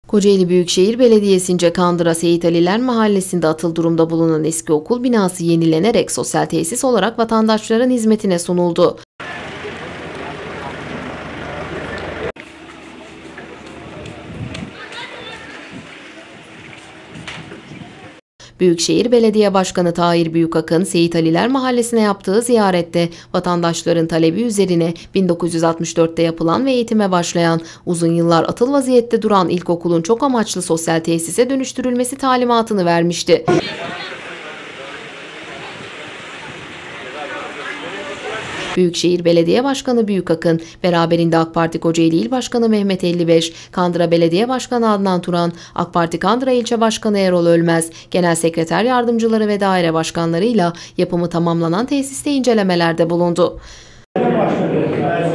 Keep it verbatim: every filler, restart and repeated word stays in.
Kocaeli Büyükşehir Belediyesi'nce Kandıra Seyit Aliler Mahallesi'nde atıl durumda bulunan eski okul binası yenilenerek sosyal tesis olarak vatandaşların hizmetine sunuldu. Büyükşehir Belediye Başkanı Tahir Büyükakın, Seyit Aliler Mahallesi'ne yaptığı ziyarette vatandaşların talebi üzerine bin dokuz yüz altmış dört'te yapılan ve eğitime başlayan, uzun yıllar atıl vaziyette duran ilkokulun çok amaçlı sosyal tesise dönüştürülmesi talimatını vermişti. Büyükşehir Belediye Başkanı Büyükakın, beraberinde AK Parti Kocaeli İl Başkanı Mehmet elli beş, Kandıra Belediye Başkanı Adnan Turan, AK Parti Kandıra İlçe Başkanı Erol Ölmez, Genel Sekreter Yardımcıları ve daire başkanlarıyla yapımı tamamlanan tesiste incelemelerde bulundu.